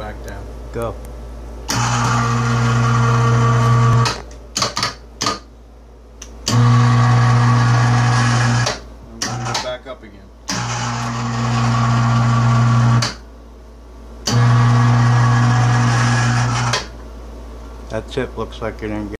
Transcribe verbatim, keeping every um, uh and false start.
back down. Go. I'm gonna go back up again. That tip looks like it ain't